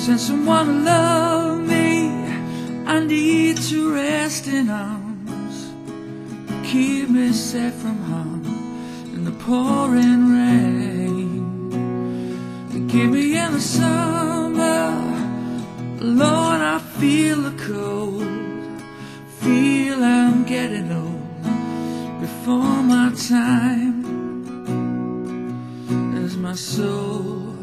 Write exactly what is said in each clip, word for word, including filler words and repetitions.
Send someone to love me. I need to rest in arms. Keep me safe from harm in the pouring rain. Give me in the summer, Lord, I feel the cold. Feel I'm getting old before my time. As my soul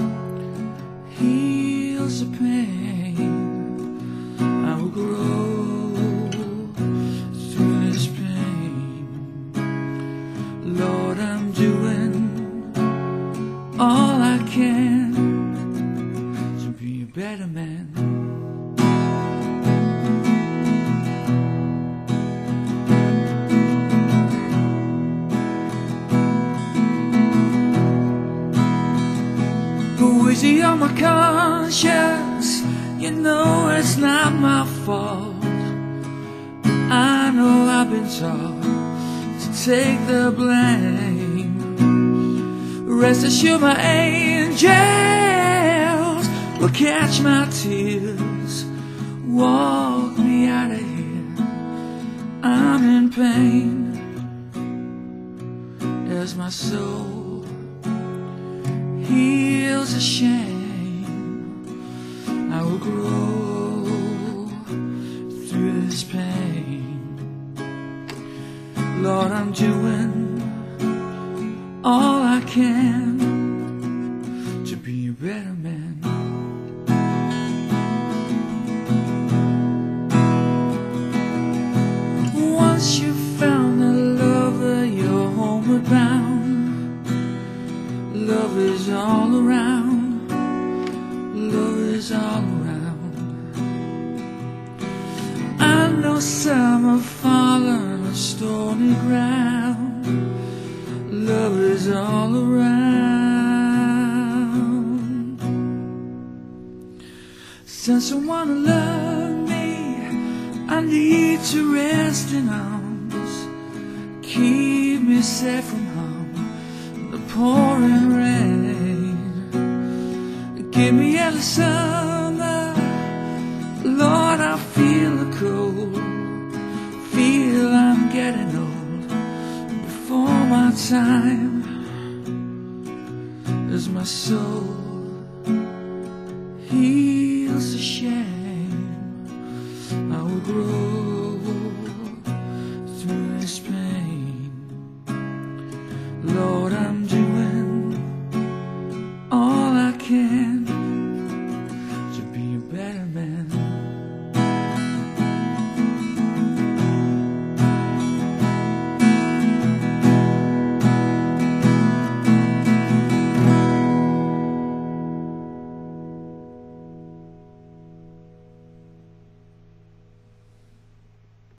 heals the pain, I will grow through this pain. Lord, I'm doing all I can to be a better man. Easy on my conscience, you know it's not my fault. I know I've been taught to take the blame. Rest assured my angels will catch my tears, walk me out of here. I'm in pain as my soul heals a shame. I will grow through this pain. Lord, I'm doing all I can to be a better man. Once you found the lover, you're homeward bound. Love is all around, love is all around. I know some have fallen on stony ground. Love is all around. Send someone to love me. I need to rest in arms. Keep me safe from harm, the pouring rain. Give me in the summer, Lord, I feel the cold. Feel I'm getting old before my time. As my soul heals the shame, I will grow through this pain. Lord, I'm doing all I can to be a better man.